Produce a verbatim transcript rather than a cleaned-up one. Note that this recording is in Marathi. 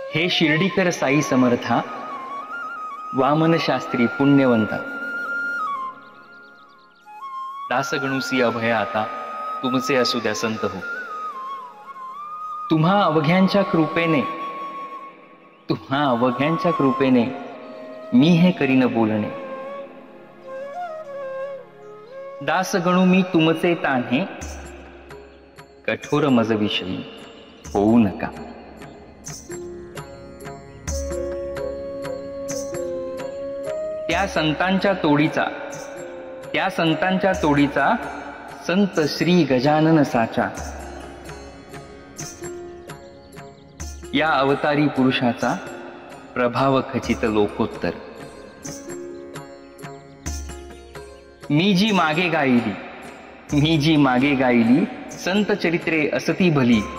हे शिर्डीकर साई समर्था, वामन शास्त्री पुण्यवंता, दासगणुसी अभय आता, तुमचे असू द्या संत हो. तुम्हा अवघ्यांच्या कृपेने तुम्हा अवघ्यांच्या कृपेने मी हे करीन बोलणे. दासगणू मी तुमचे तान्हे, कठोर मज विषयी होऊ नका. त्या संतांच्या तोडीचा त्या संतांच्या तोडीचा संत श्री गजानन साचा, या अवतारी पुरुषाचा प्रभाव खचित लोकोत्तर. मी जी मागे गायली मी जी मागे गायली संत चरित्रे असती भली,